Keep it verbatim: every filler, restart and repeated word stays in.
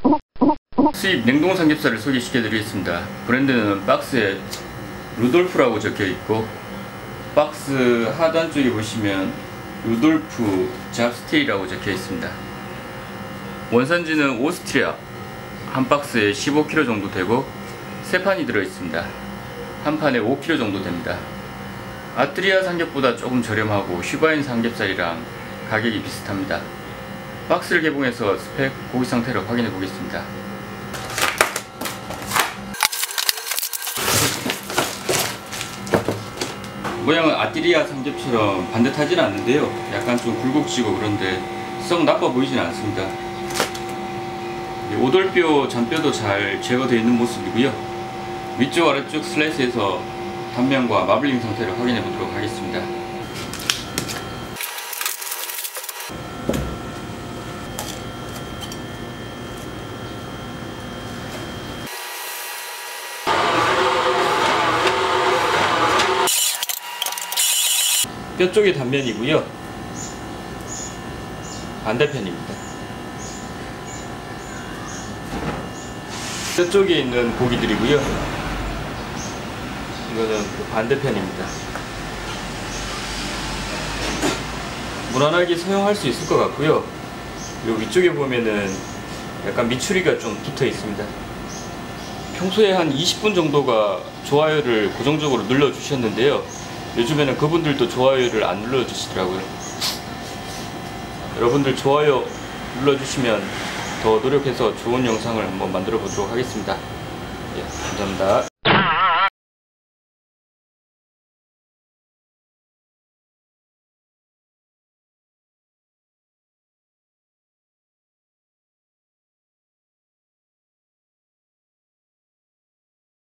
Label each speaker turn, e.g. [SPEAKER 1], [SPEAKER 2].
[SPEAKER 1] 수입 냉동 삼겹살을 소개시켜 드리겠습니다. 브랜드는 박스에 루돌프라고 적혀 있고, 박스 하단 쪽에 보시면 루돌프 잡스테이라고 적혀 있습니다. 원산지는 오스트리아. 한 박스에 십오 킬로그램 정도 되고 세 판이 들어 있습니다. 한 판에 오 킬로그램 정도 됩니다. 아트리아 삼겹보다 조금 저렴하고 슈바인 삼겹살이랑 가격이 비슷합니다. 박스를 개봉해서 스펙, 고기 상태를 확인해 보겠습니다. 모양은 아트리아 삼겹처럼 반듯하지는 않는데요, 약간 좀 굴곡지고 그런데 썩 나빠 보이지는 않습니다. 오돌뼈, 잔뼈도 잘 제거되어 있는 모습이고요. 위쪽 아래쪽 슬라이스에서 단면과 마블링 상태를 확인해 보도록 하겠습니다. 뼈 쪽이 단면이고요, 반대편입니다. 뼈 쪽에 있는 고기들이고요, 이거는 반대편입니다. 무난하게 사용할 수 있을 것 같고요. 요 위쪽에 보면은 약간 미추리가 좀 붙어 있습니다. 평소에 한 이십 분 정도가 좋아요를 고정적으로 눌러 주셨는데요, 요즘에는 그분들도 좋아요를 안 눌러 주시더라고요. 여러분들 좋아요 눌러 주시면 더 노력해서 좋은 영상을 한번 만들어 보도록 하겠습니다. 예, 감사합니다.